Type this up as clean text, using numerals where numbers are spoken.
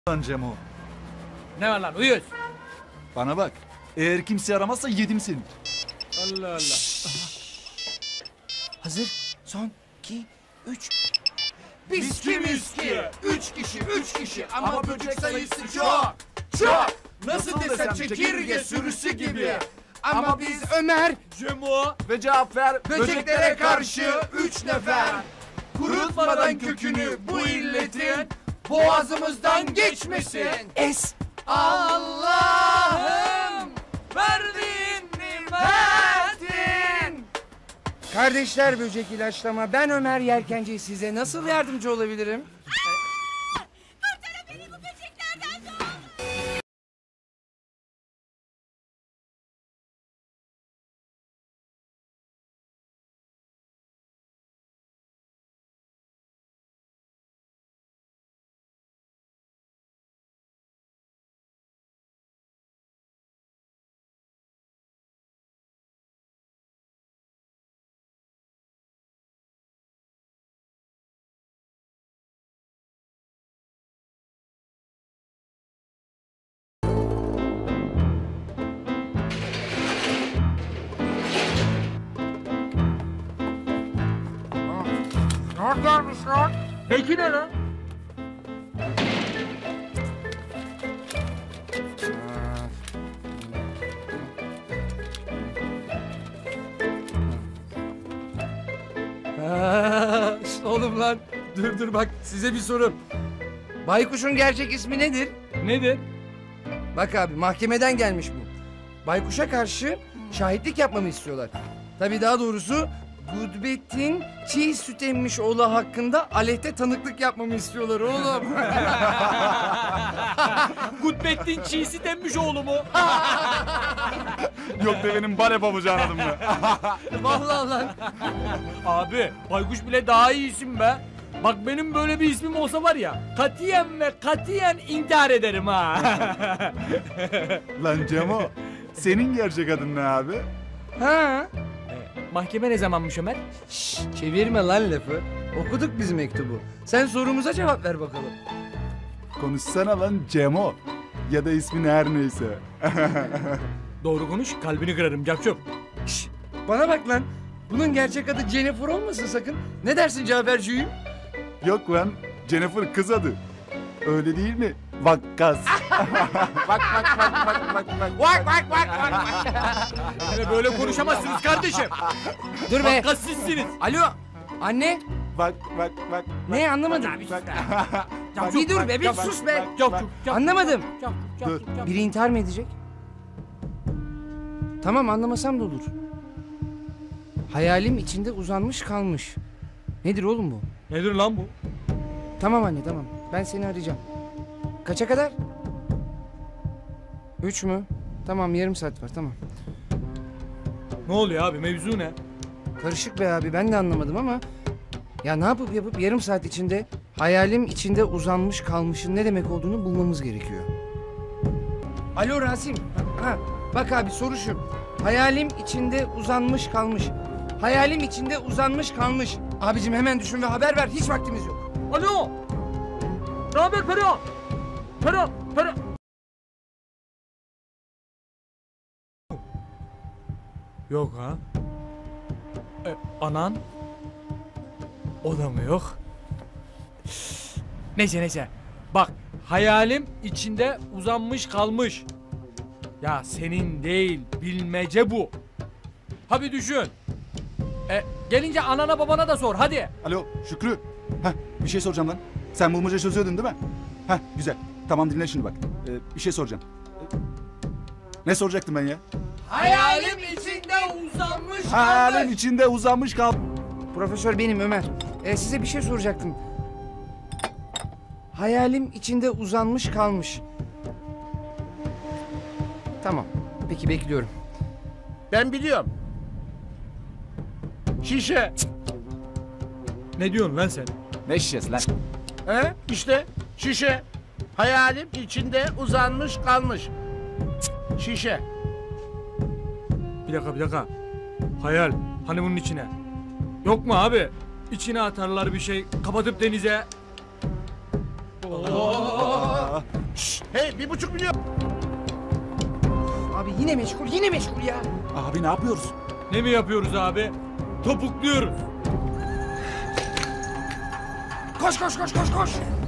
Lan Cemo. Ne var lan uyuz? Bana bak. Eğer kimse aramazsa yedim seni. Allah Allah. Hazır. Son, 2, 3. Biski miski. 3 kişi ama böcek sayısı çok. Çok. Nasıl desem çekirge sürüsü gibi. Ama biz Ömer, Cemo. ve Cafer böceklere karşı 3 nefer. Kurutmadan kökünü bu illetin boğazımızdan geçmesin. Allah'ım verdiğin nimetin. Kardeşler böcek ilaçlama. Ben Ömer Yelkenci. Size nasıl yardımcı olabilirim? Kurtarın beni bu böceklerden ne olur. Neredeymiş lan? Peki ne lan? Oğlum lan. Dur bak size bir sorum. Baykuş'un gerçek ismi nedir? Nedir? Bak abi mahkemeden gelmiş bu. Baykuş'a karşı şahitlik yapmamı istiyorlar. Tabii daha doğrusu Gudbettin çiğ süt emmiş oğlu hakkında aleyhte tanıklık yapmamı istiyorlar oğlum. Gutbettin çiğsi denmiş oğlumu. Yok devenin bale babucu anladım ben. Vallahi lan. Abi baykuş bile daha iyi isim be. Bak benim böyle bir ismim olsa var ya katiyen ve katiyen intihar ederim ha. Lan Cemo. Senin gerçek adın ne abi? Ha? Mahkeme ne zamanmış Ömer? Çevirme lan lafı. Okuduk biz mektubu. Sen sorumuza cevap ver bakalım. Konuşsana lan Cemo. Ya da ismin her neyse. Doğru konuş kalbini kırarım Cakçop. Bana bak lan. Bunun gerçek adı Jennifer olmasın sakın. Ne dersin Caferciğim? Yok lan. Jennifer kız adı. Öyle değil mi? Vakkas. Bak. Vak. Yani böyle konuşamazsınız kardeşim. Dur be. Vakkas sizsiniz. Alo. Anne. Bak. Ne anlamadım. Bir dur be bir sus be. Anlamadım. Dur. Biri intihar mı edecek? Tamam anlamasam da olur. Hayalim içinde uzanmış kalmış. Nedir oğlum bu? Nedir lan bu? Tamam anne tamam. Ben seni arayacağım. Kaça kadar? 3 mü? Tamam yarım saat var tamam. Ne oluyor abi mevzu ne? Karışık be abi ben de anlamadım ama... Ya ne yapıp yarım saat içinde hayalim içinde uzanmış kalmışın ne demek olduğunu bulmamız gerekiyor. Alo Rasim. Ha, bak abi soru şu. Hayalim içinde uzanmış kalmış. Hayalim içinde uzanmış kalmış. Abicim hemen düşün ve haber ver. Hiç vaktimiz yok. Alo. Ne haber Perihan? Perihan. Yok ha. Anan? O da mı yok? Neyse. Bak hayalim içinde uzanmış kalmış. Ya senin değil bilmece bu. Hadi düşün. Gelince anana babana da sor hadi. Alo Şükrü. Heh, bir şey soracağım lan. Sen bulmaca çözüyordun değil mi? Heh, güzel. Tamam dinle şimdi bak. Bir şey soracağım. Ne soracaktım ben ya? Hayalim içinde uzanmış Hayalim içinde uzanmış kal. Profesör benim Ömer. Size bir şey soracaktım. Hayalim içinde uzanmış kalmış. Tamam. Peki bekliyorum. Ben biliyorum. Şişe. Ne diyorsun lan sen? Ne şişesi lan? He? İşte şişe. Hayalim içinde uzanmış kalmış. Şişe. Bir dakika. Hayal. Hani bunun içine? Yok mu abi? İçine atarlar bir şey. Kapatıp denize. Oo. Hey 1,5 milyon. Abi yine meşgul ya. Abi ne yapıyoruz? Ne mi yapıyoruz abi? Topukluyoruz. Koş.